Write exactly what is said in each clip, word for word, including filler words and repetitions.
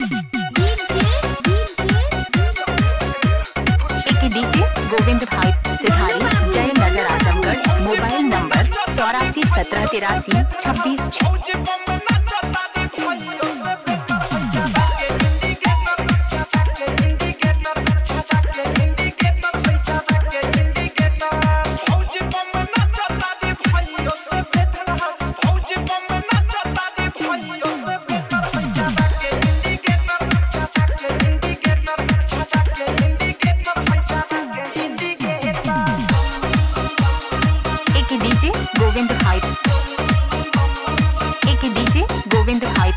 DJ Govind भाई Sidhari Jaynagar Azamgarh. Mobile number चौरासी सत्रह तिरासी छब्बीस छः। डीजे गोविंद भाई एक डीजे गोविंद भाई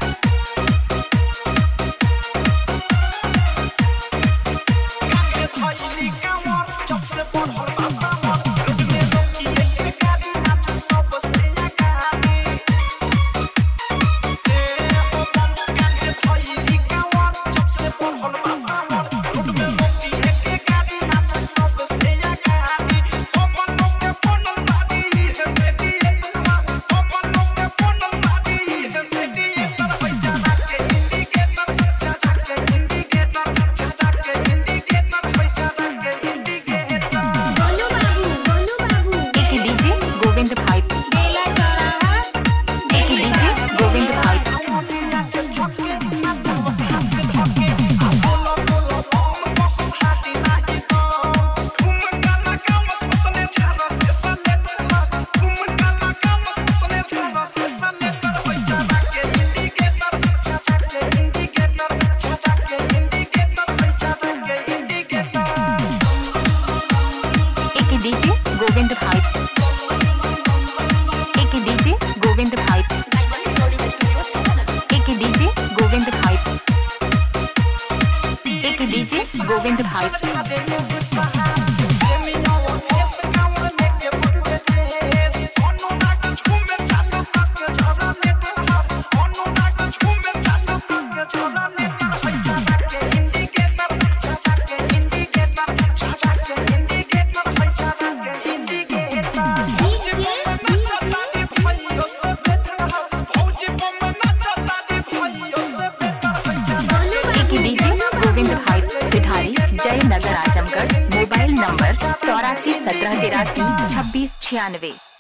डीजे गोविंद भाई एक डीजे गोविंद भाई एक डीजे गोविंद भाई एक डीजे गोविंद भाई जयनगर आजमगढ़। मोबाइल नंबर चौरासी सत्रह तिरासी छब्बीस छियानवे।